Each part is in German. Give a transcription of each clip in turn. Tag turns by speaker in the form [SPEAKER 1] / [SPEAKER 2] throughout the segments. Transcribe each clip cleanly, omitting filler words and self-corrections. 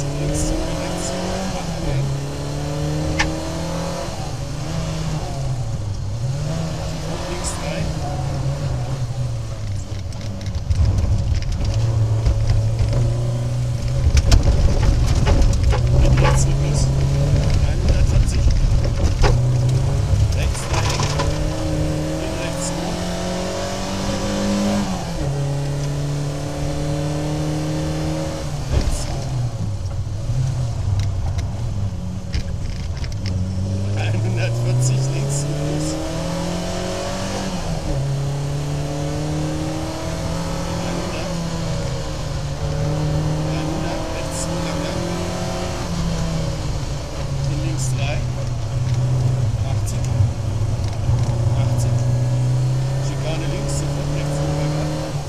[SPEAKER 1] links zu, rechts zu, abgehen. Links 3. Rechts Rückus. 140. Rechts 3. In rechts 2. Rechts 140 links Rückus. 100 rechts zu langer. In links 3. 80. 80. Schikane links, sofort rechts Übergang.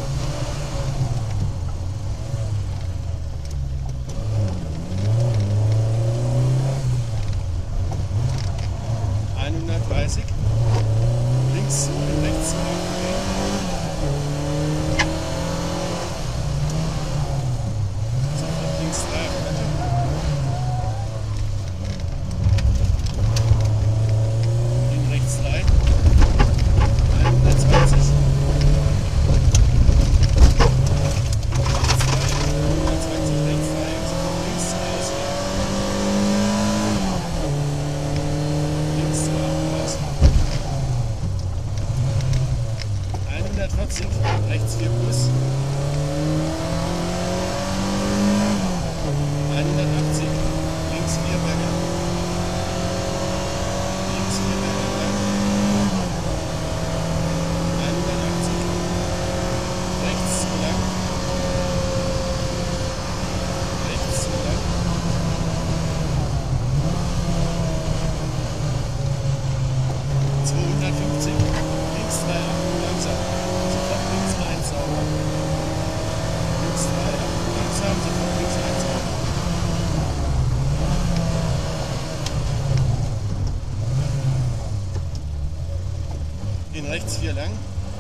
[SPEAKER 1] 130. Links zu und rechts zu aufgedreht. Sofort links 3 auf Kante. In rechts 3. 120. Rechts 3. 120 rechts 3. Sofort links zu auswählen. Links zu aus. 140, rechts 4 plus. 180, links 4 Berger. Links 4 Berger lang. 180, rechts zu lang. Rechts zu lang. 250, links 3 Achtung langsam. Sofort links 1 sauber. Links 3 Achtung langsam, sofort links 1 sauber. In rechts 4 lang. 100.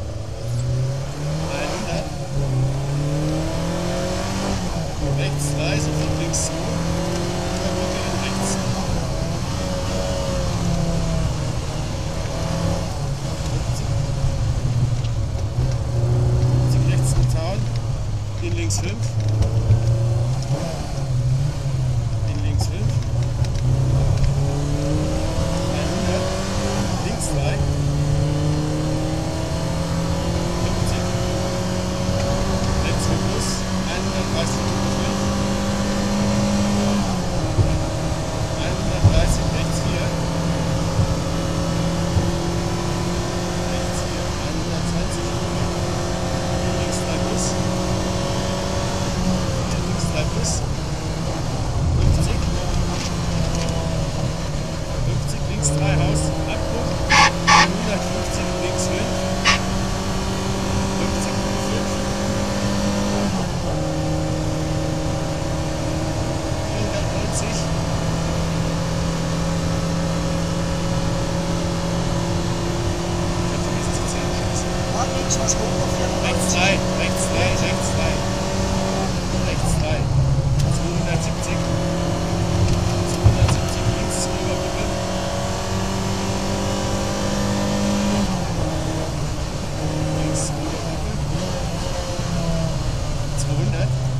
[SPEAKER 1] Rechts 3, sofort links 2. Überbrücke in rechts. 50 rechts im Town. In links 5. In links 5. 100. Links 3. 50. Rechts Rückus. 130 Rückus weg. 130 rechts 4. Rechts 4. 120 rüber. Links 3 Bus. Links 3 Bus. 50. 50 links 3 Haus. Abbruch. 150 links 5. 50 5. 490. Ich hab vergessen zu zählen. Scheiße. Rechts 3, rechts 3, rechts 3. Rechts 3. 270. 270 links zur Überbrücke. Links zur Überbrücke. 200.